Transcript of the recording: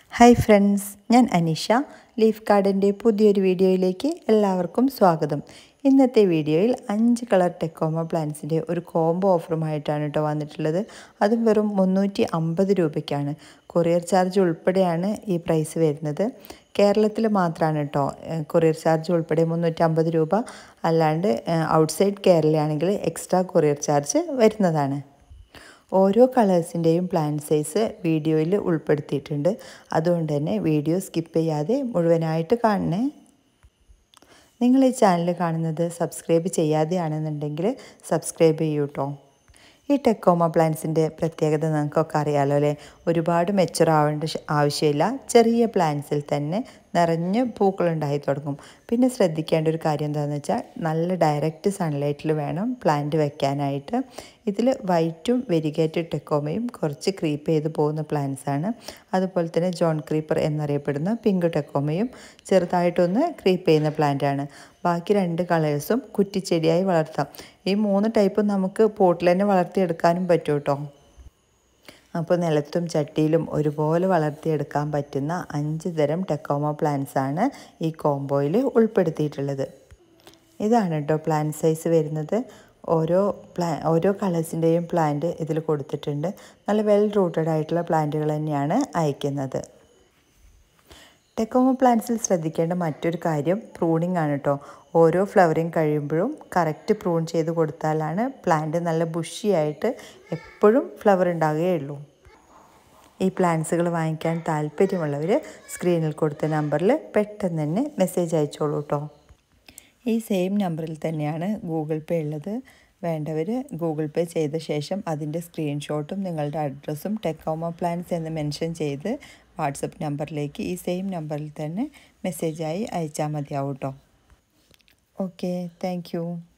Hi friends, ഞാൻ Aneesha. Leaf ഗാർഡൻ്റെ പുതിയൊരു വീഡിയോയിലേക്ക് എല്ലാവർക്കും സ്വാഗതം. ഇന്നത്തെ വീഡിയോയിൽ 5 കളർ ടെക്കോമ പ്ലാന്റ്സിൻ്റെ ഒരു കോംബോ ഓഫറുമായിട്ടാണ് കേട്ടോ വന്നിട്ടുള്ളത്. അതും വെറും 350 രൂപയ്ക്കാണ്. കൊറിയർ ചാർജ് ഉൾപ്പെടെയാണ് ഈ പ്രൈസ് വരുന്നത്. കേരളത്തിൽ മാത്രമാണ് കേട്ടോ കൊറിയർ ചാർജ് ഉൾപ്പെടെ 350 രൂപ. അല്ലാണ്ട് ഔട്ട്സൈഡ് കേരളയാണെങ്കിൽ എക്സ്ട്രാ കൊറിയർ ചാർജ് വരുന്നതാണ്. ഓരോ കളേഴ്സിൻ്റെയും പ്ലാന്റ് സൈസ് വീഡിയോയിൽ ഉൾപ്പെടുത്തിയിട്ടുണ്ട്. അതുകൊണ്ട് തന്നെ വീഡിയോ സ്കിപ്പ് ചെയ്യാതെ മുഴുവനായിട്ട് കാണണേ. നിങ്ങൾ ഈ ചാനൽ കാണുന്നത് സബ്സ്ക്രൈബ് ചെയ്യാതെയാണെന്നുണ്ടെങ്കിൽ സബ്സ്ക്രൈബ് ചെയ്യൂ കേട്ടോ. ഈ ടെക്കോമ പ്ലാന്റ്സിൻ്റെ പ്രത്യേകത നിങ്ങൾക്കൊക്കെ അറിയാമല്ലോ അല്ലേ. ഒരുപാട് മെച്ചുർ ആവേണ്ട ആവശ്യമില്ല. ചെറിയ പ്ലാന്റ്സിൽ തന്നെ നിറഞ്ഞ് പൂക്കളുണ്ടായി തുടങ്ങും. പിന്നെ ശ്രദ്ധിക്കേണ്ട ഒരു കാര്യം എന്താണെന്ന് വെച്ചാൽ നല്ല ഡയറക്റ്റ് സൺലൈറ്റിൽ വേണം പ്ലാന്റ് വയ്ക്കാനായിട്ട്. ഇതിൽ വൈറ്റും വെരിഗേറ്റഡ് ടെക്കോമയും കുറച്ച് ക്രീപ്പ് ചെയ്ത് പോകുന്ന പ്ലാന്റ്സാണ്. അതുപോലെ തന്നെ ജോൺ ക്രീപ്പർ എന്നറിയപ്പെടുന്ന പിങ്ക് ടെക്കോമയും ചെറുതായിട്ടൊന്ന് ക്രീപ്പ് ചെയ്യുന്ന പ്ലാന്റാണ്. ബാക്കി 2 കളേഴ്സും കുറ്റിച്ചെടിയായി വളർത്താം. ഈ 3 ടൈപ്പും നമുക്ക് പോട്ടിൽ തന്നെ വളർത്തിയെടുക്കാനും പറ്റും കേട്ടോ. അപ്പോൾ നിലത്തും ചട്ടിയിലും ഒരുപോലെ വളർത്തിയെടുക്കാൻ പറ്റുന്ന 5 തരം ടെക്കോമ പ്ലാന്റ്സാണ് ഈ കോംബോയിൽ ഉൾപ്പെടുത്തിയിട്ടുള്ളത്. ഇതാണ് കേട്ടോ പ്ലാന്റ് സൈസ് വരുന്നത്. ഓരോ കളേഴ്സിൻ്റെയും പ്ലാന്റ് ഇതിൽ കൊടുത്തിട്ടുണ്ട്. നല്ല വെൽ റൂട്ടഡ് ആയിട്ടുള്ള പ്ലാന്റുകൾ തന്നെയാണ് അയക്കുന്നത്. ടെക്കോമ പ്ലാന്റ്സിൽ ശ്രദ്ധിക്കേണ്ട മറ്റൊരു കാര്യം പ്രൂണിംഗ് ആണ് കേട്ടോ. ഓരോ ഫ്ലവറിങ് കഴിയുമ്പോഴും കറക്റ്റ് പ്രൂൺ ചെയ്ത് കൊടുത്താലാണ് പ്ലാന്റ് നല്ല ബുഷിയായിട്ട് എപ്പോഴും ഫ്ലവർ ഉണ്ടാകുകയുള്ളൂ. ഈ പ്ലാന്റ്സുകൾ വാങ്ങിക്കാൻ താല്പര്യമുള്ളവർ സ്ക്രീനിൽ കൊടുത്ത നമ്പറിൽ പെട്ടെന്ന് തന്നെ മെസ്സേജ് അയച്ചോളൂ കേട്ടോ. ഈ സെയിം നമ്പറിൽ തന്നെയാണ് ഗൂഗിൾ പേ ഉള്ളത്. വേണ്ടവർ ഗൂഗിൾ പേ ചെയ്ത ശേഷം അതിൻ്റെ സ്ക്രീൻഷോട്ടും നിങ്ങളുടെ അഡ്രസ്സും ടെക്കോമ പ്ലാന്റ്സ് എന്ന് മെൻഷൻ ചെയ്ത് വാട്സപ്പ് നമ്പറിലേക്ക് ഈ സെയിം നമ്പറിൽ തന്നെ മെസ്സേജായി അയച്ചാൽ മതിയാവും കേട്ടോ. Okay, thank U.